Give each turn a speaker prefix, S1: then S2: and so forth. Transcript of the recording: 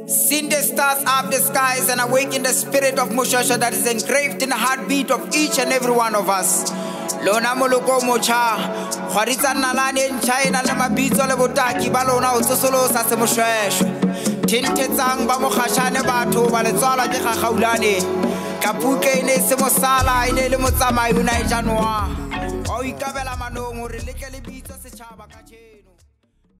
S1: Seen the stars up the skies and awaken the spirit of Moshoeshoe that is engraved in the heartbeat of each and every one of us. Lona moloko mocha, khwaritsa nalane nchaina le mabitso le botaki ba lona o tsosolosa se Moshoeshoe. Thintetsang ba mo khashane batho ba le tswala ke gagaulane. Kapuke ine se mosala ine le motsamai una e January. O ikabela manong hore le ke le bitso setšhaba ka tjena.